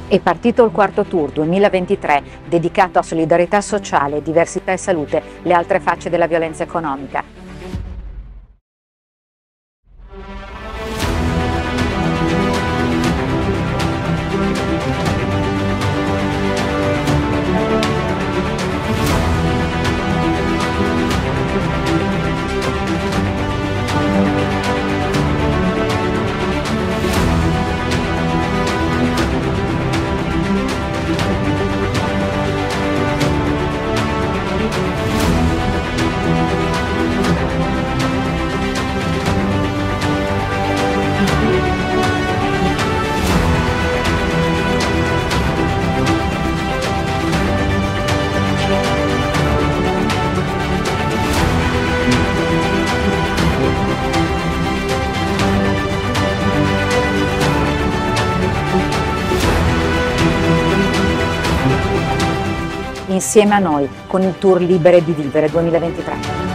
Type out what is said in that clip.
È partito il quarto tour 2023 dedicato a solidarietà sociale, diversità e salute, le altre facce della violenza economica. Insieme a noi con il Tour Libere di Vivere 2023.